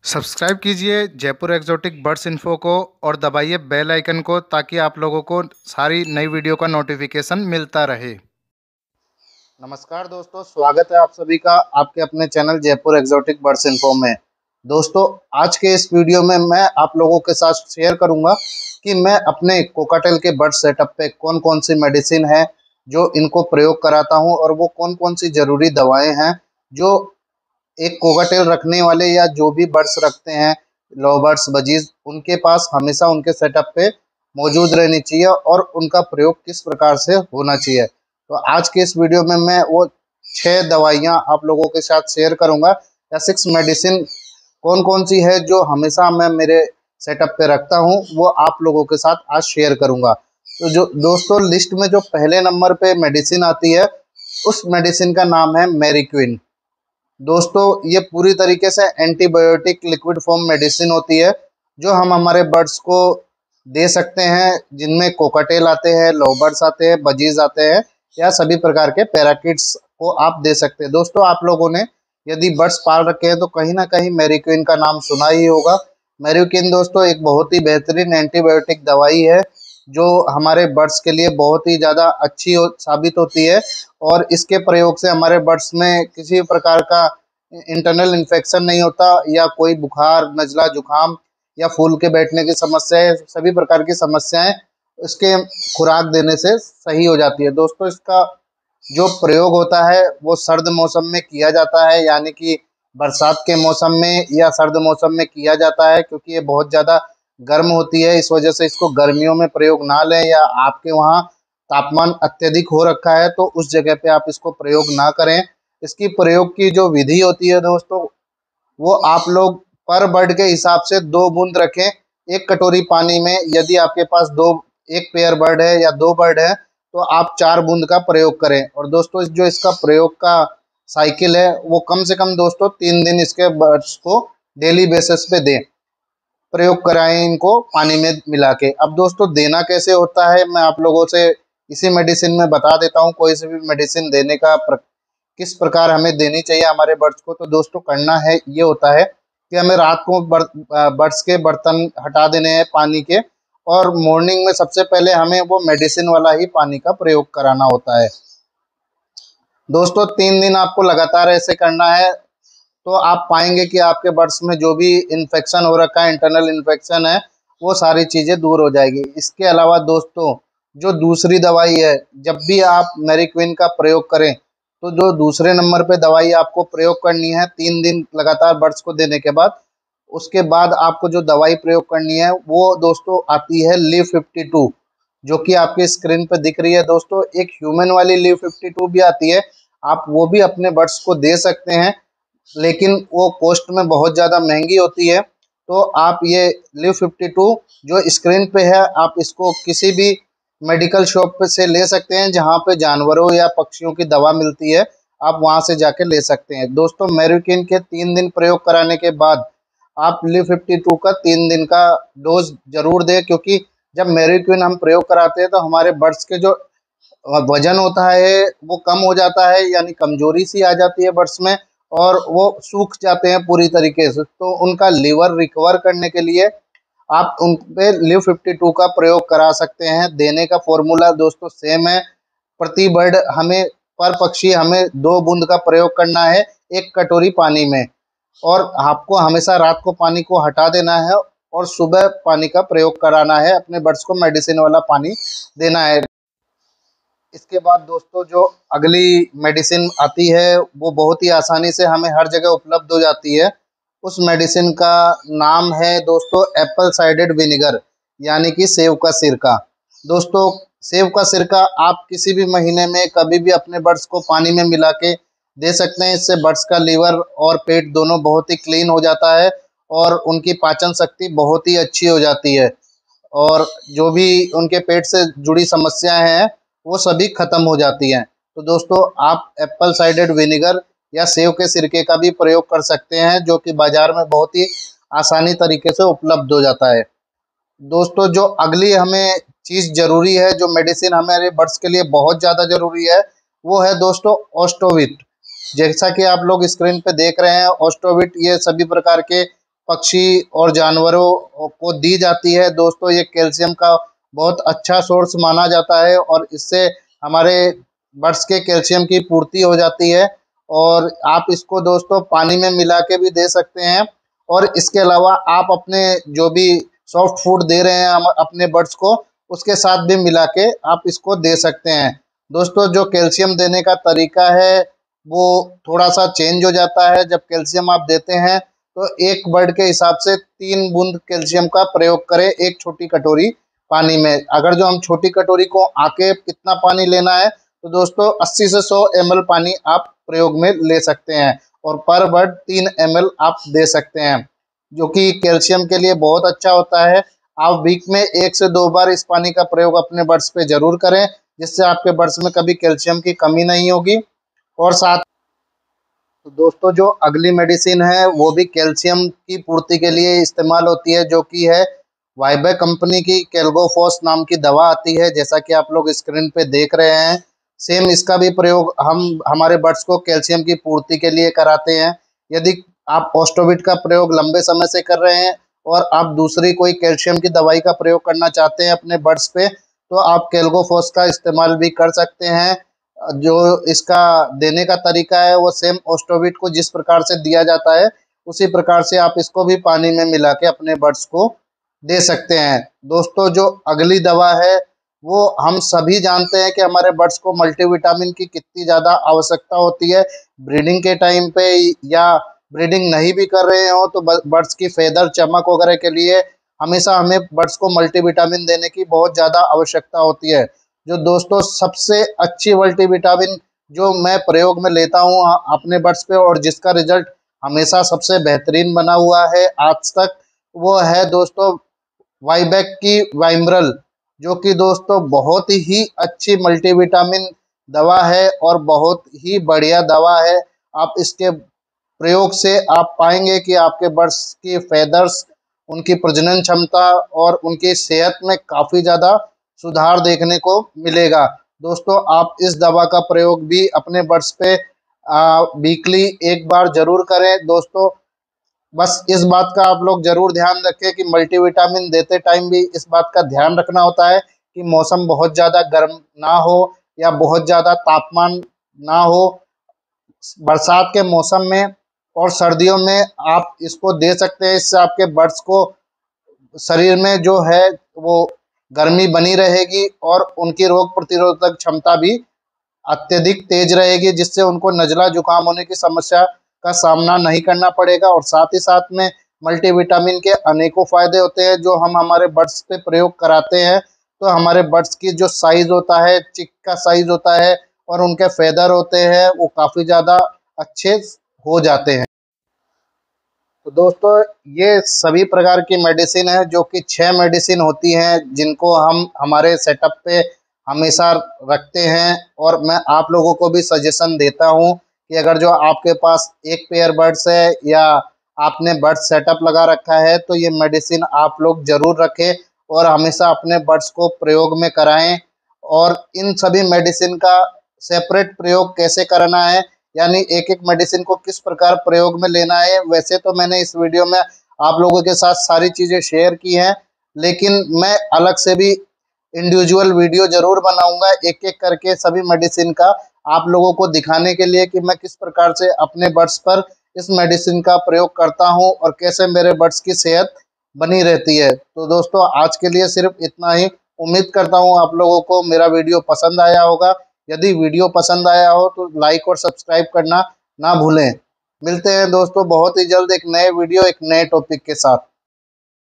Subscribe कीजिए Jaipur exotic birds info को और दबाइए बेल आइकन को ताकि आप लोगों को सारी नई वीडियो का नोटिफिकेशन मिलता रहे। नमस्कार दोस्तों, स्वागत है आप सभी का आपके अपने channel Jaipur exotic birds info में। दोस्तों, आज के इस वीडियो में मैं आप लोगों के साथ शेयर करूंगा कि मैं अपने कोकाटेल के बर्ड सेटअप पे कौन कौन सी मेडिसिन है जो इनको प्रयोग कराता हूं और वो कौन कौन सी ज़रूरी दवाएं हैं जो एक कोकाटेल रखने वाले या जो भी बर्ड्स रखते हैं, लव बर्ड्स, बजीज, उनके पास हमेशा उनके सेटअप पे मौजूद रहनी चाहिए और उनका प्रयोग किस प्रकार से होना चाहिए। तो आज के इस वीडियो में मैं वो 6 दवाइयाँ आप लोगों के साथ शेयर करूंगा या 6 मेडिसिन कौन कौन सी है जो हमेशा मैं मेरे सेटअप पे रखता हूँ, वो आप लोगों के साथ आज शेयर करूंगा। तो जो दोस्तों, लिस्ट में जो पहले नंबर पे मेडिसिन आती है उस मेडिसिन का नाम है मैरीक्विन। दोस्तों, ये पूरी तरीके से एंटीबायोटिक लिक्विड फॉर्म मेडिसिन होती है जो हम हमारे बर्ड्स को दे सकते हैं, जिनमें कोकाटेल आते हैं, लव बर्ड्स आते हैं, बजीज आते हैं या सभी प्रकार के पैराकिट्स को आप दे सकते हैं। दोस्तों, आप लोगों ने यदि बर्ड्स पाल रखे हैं तो कहीं ना कहीं मैरीक्विन का नाम सुना ही होगा। मैरीक्विन दोस्तों एक बहुत ही बेहतरीन एंटीबायोटिक दवाई है जो हमारे बर्ड्स के लिए बहुत ही ज़्यादा अच्छी साबित होती है और इसके प्रयोग से हमारे बर्ड्स में किसी प्रकार का इंटरनल इन्फेक्शन नहीं होता या कोई बुखार, नज़ला, जुकाम या फूल के बैठने की समस्याएं, सभी प्रकार की समस्याएं इसके खुराक देने से सही हो जाती है। दोस्तों, इसका जो प्रयोग होता है वो सर्द मौसम में किया जाता है, यानी कि बरसात के मौसम में या सर्द मौसम में किया जाता है, क्योंकि ये बहुत ज़्यादा गर्म होती है। इस वजह से इसको गर्मियों में प्रयोग ना लें, या आपके वहाँ तापमान अत्यधिक हो रखा है तो उस जगह पे आप इसको प्रयोग ना करें। इसकी प्रयोग की जो विधि होती है दोस्तों, वो आप लोग पर बर्ड के हिसाब से 2 बूंद रखें एक कटोरी पानी में। यदि आपके पास एक पेयर बर्ड है या 2 बर्ड है तो आप 4 बूंद का प्रयोग करें। और दोस्तों, जो इसका प्रयोग का साइकिल है वो कम से कम दोस्तों 3 दिन इसके बर्ड्स को डेली बेसिस पे दें, प्रयोग कराएं इनको पानी में मिला के। अब दोस्तों, देना कैसे होता है मैं आप लोगों से इसी मेडिसिन में बता देता हूँ। कोई सी भी मेडिसिन देने का किस प्रकार हमें देनी चाहिए हमारे बर्ड्स को, तो दोस्तों करना है ये होता है कि हमें रात को बर्ड्स के बर्तन हटा देने हैं पानी के, और मॉर्निंग में सबसे पहले हमें वो मेडिसिन वाला ही पानी का प्रयोग कराना होता है। दोस्तों, 3 दिन आपको लगातार ऐसे करना है तो आप पाएंगे कि आपके बर्ड्स में जो भी इन्फेक्शन हो रखा है, इंटरनल इन्फेक्शन है, वो सारी चीज़ें दूर हो जाएगी। इसके अलावा दोस्तों, जो दूसरी दवाई है, जब भी आप मैरीक्विन का प्रयोग करें तो जो दूसरे नंबर पे दवाई आपको प्रयोग करनी है 3 दिन लगातार बर्ड्स को देने के बाद, उसके बाद आपको जो दवाई प्रयोग करनी है वो दोस्तों आती है लिव 52, जो कि आपकी स्क्रीन पे दिख रही है। दोस्तों, एक ह्यूमन वाली लिव 52 भी आती है, आप वो भी अपने बर्ड्स को दे सकते हैं, लेकिन वो कॉस्ट में बहुत ज़्यादा महंगी होती है। तो आप ये लिव 52 जो स्क्रीन पे है, आप इसको किसी भी मेडिकल शॉप पे से ले सकते हैं जहाँ पे जानवरों या पक्षियों की दवा मिलती है, आप वहाँ से जाके ले सकते हैं। दोस्तों, मैरीक्विन के 3 दिन प्रयोग कराने के बाद आप लिव 52 का 3 दिन का डोज जरूर दें, क्योंकि जब मैरीक्विन हम प्रयोग कराते हैं तो हमारे बर्ड्स के जो वजन होता है वो कम हो जाता है, यानी कमजोरी सी आ जाती है बर्ड्स में और वो सूख जाते हैं पूरी तरीके से। तो उनका लीवर रिकवर करने के लिए आप उन पे लिव 52 का प्रयोग करा सकते हैं। देने का फॉर्मूला दोस्तों सेम है, प्रति बर्ड हमें, पर पक्षी हमें 2 बूंद का प्रयोग करना है एक कटोरी पानी में, और आपको हमेशा रात को पानी को हटा देना है और सुबह पानी का प्रयोग कराना है। अपने बर्ड्स को मेडिसिन वाला पानी देना है। इसके बाद दोस्तों, जो अगली मेडिसिन आती है वो बहुत ही आसानी से हमें हर जगह उपलब्ध हो जाती है। उस मेडिसिन का नाम है दोस्तों एप्पल साइडेड विनेगर, यानी कि सेब का सिरका। दोस्तों, सेब का सिरका आप किसी भी महीने में कभी भी अपने बर्ड्स को पानी में मिला के दे सकते हैं। इससे बर्ड्स का लीवर और पेट दोनों बहुत ही क्लीन हो जाता है और उनकी पाचन शक्ति बहुत ही अच्छी हो जाती है, और जो भी उनके पेट से जुड़ी समस्याएं हैं वो सभी खत्म हो जाती हैं। तो दोस्तों, आप एप्पल साइडेड विनेगर या सेब के सिरके का भी प्रयोग कर सकते हैं, जो कि बाजार में बहुत ही आसानी तरीके से उपलब्ध हो जाता है। दोस्तों, जो अगली हमें चीज़ ज़रूरी है, जो मेडिसिन हमारे बर्ड्स के लिए बहुत ज़्यादा ज़रूरी है, वो है दोस्तों ऑस्टोविट। जैसा कि आप लोग स्क्रीन पे देख रहे हैं, ऑस्टोविट ये सभी प्रकार के पक्षी और जानवरों को दी जाती है। दोस्तों ये कैल्शियम का बहुत अच्छा सोर्स माना जाता है और इससे हमारे बर्ड्स के कैल्शियम की पूर्ति हो जाती है। और आप इसको दोस्तों पानी में मिला के भी दे सकते हैं, और इसके अलावा आप अपने जो भी सॉफ्ट फूड दे रहे हैं हम अपने बर्ड्स को, उसके साथ भी मिला के आप इसको दे सकते हैं। दोस्तों जो कैल्शियम देने का तरीका है वो थोड़ा सा चेंज हो जाता है। जब कैल्शियम आप देते हैं तो एक बर्ड के हिसाब से 3 बूंद कैल्शियम का प्रयोग करें एक छोटी कटोरी पानी में। अगर जो हम छोटी कटोरी को आके कितना पानी लेना है तो दोस्तों 80 से 100 ml पानी आप प्रयोग में ले सकते हैं, और पर बर्ड 3 ml आप दे सकते हैं, जो कि कैल्शियम के लिए बहुत अच्छा होता है। आप वीक में 1 से 2 बार इस पानी का प्रयोग अपने बर्ड्स पे जरूर करें, जिससे आपके बर्ड्स में कभी कैल्शियम की कमी नहीं होगी। और साथ दोस्तों जो अगली मेडिसिन है वो भी कैल्शियम की पूर्ति के लिए इस्तेमाल होती है, जो कि है वाइबैक कंपनी की कैल्गोफॉस नाम की दवा आती है, जैसा कि आप लोग स्क्रीन पे देख रहे हैं। सेम इसका भी प्रयोग हम हमारे बर्ड्स को कैल्शियम की पूर्ति के लिए कराते हैं। यदि आप ऑस्टोविट का प्रयोग लंबे समय से कर रहे हैं और आप दूसरी कोई कैल्शियम की दवाई का प्रयोग करना चाहते हैं अपने बर्ड्स पे, तो आप कैल्गोफॉस का इस्तेमाल भी कर सकते हैं। जो इसका देने का तरीका है वो सेम ऑस्टोविट को जिस प्रकार से दिया जाता है उसी प्रकार से आप इसको भी पानी में मिला के अपने बर्ड्स को दे सकते हैं। दोस्तों जो अगली दवा है वो हम सभी जानते हैं कि हमारे बर्ड्स को मल्टीविटामिन की कितनी ज़्यादा आवश्यकता होती है। ब्रीडिंग के टाइम पे या ब्रीडिंग नहीं भी कर रहे हो तो बर्ड्स की फेदर चमक वगैरह के लिए हमेशा हमें बर्ड्स को मल्टीविटामिन देने की बहुत ज़्यादा आवश्यकता होती है। जो दोस्तों सबसे अच्छी मल्टीविटामिन जो मैं प्रयोग में लेता हूँ अपने बर्ड्स पे और जिसका रिजल्ट हमेशा सबसे बेहतरीन बना हुआ है आज तक, वो है दोस्तों वाइबैक की वाइमरल, जो कि दोस्तों बहुत ही अच्छी मल्टीविटामिन दवा है और बहुत ही बढ़िया दवा है। आप इसके प्रयोग से आप पाएंगे कि आपके बर्ड्स की फेदर्स, उनकी प्रजनन क्षमता और उनकी सेहत में काफ़ी ज़्यादा सुधार देखने को मिलेगा। दोस्तों आप इस दवा का प्रयोग भी अपने बर्ड्स पे वीकली 1 बार जरूर करें। दोस्तों बस इस बात का आप लोग जरूर ध्यान रखें कि मल्टीविटामिन देते टाइम भी इस बात का ध्यान रखना होता है कि मौसम बहुत ज़्यादा गर्म ना हो या बहुत ज़्यादा तापमान ना हो। बरसात के मौसम में और सर्दियों में आप इसको दे सकते हैं, इससे आपके बर्ड्स को शरीर में जो है वो गर्मी बनी रहेगी और उनकी रोग प्रतिरोधक क्षमता भी अत्यधिक तेज रहेगी, जिससे उनको नज़ला जुकाम होने की समस्या का सामना नहीं करना पड़ेगा। और साथ ही साथ में मल्टीविटामिन के अनेकों फायदे होते हैं जो हम हमारे बर्ड्स पे प्रयोग कराते हैं, तो हमारे बर्ड्स की जो साइज होता है, चिक का साइज होता है और उनके फेदर होते हैं वो काफ़ी ज़्यादा अच्छे हो जाते हैं। तो दोस्तों ये सभी प्रकार की मेडिसिन है, जो कि 6 मेडिसिन होती हैं जिनको हम हमारे सेटअप पे हमेशा रखते हैं। और मैं आप लोगों को भी सजेशन देता हूं कि अगर जो आपके पास एक पेयर बर्ड्स है या आपने बर्ड सेटअप लगा रखा है तो ये मेडिसिन आप लोग जरूर रखें और हमेशा अपने बर्ड्स को प्रयोग में कराएं। और इन सभी मेडिसिन का सेपरेट प्रयोग कैसे करना है, यानी एक एक मेडिसिन को किस प्रकार प्रयोग में लेना है, वैसे तो मैंने इस वीडियो में आप लोगों के साथ सारी चीज़ें शेयर की हैं, लेकिन मैं अलग से भी इंडिविजुअल वीडियो जरूर बनाऊंगा एक एक करके सभी मेडिसिन का आप लोगों को दिखाने के लिए कि मैं किस प्रकार से अपने बर्ड्स पर इस मेडिसिन का प्रयोग करता हूं और कैसे मेरे बर्ड्स की सेहत बनी रहती है। तो दोस्तों आज के लिए सिर्फ इतना ही। उम्मीद करता हूं आप लोगों को मेरा वीडियो पसंद आया होगा। यदि वीडियो पसंद आया हो तो लाइक और सब्सक्राइब करना ना भूलें। मिलते हैं दोस्तों बहुत ही जल्द एक नए वीडियो एक नए टॉपिक के साथ।